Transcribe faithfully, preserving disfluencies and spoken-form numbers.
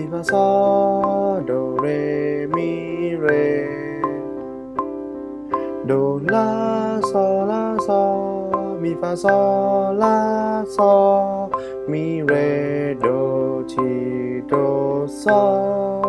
ฟาซอโดเรมีเรโดลาซอลาซอมีฟาซอลาซอมีเรโดทีโดซอ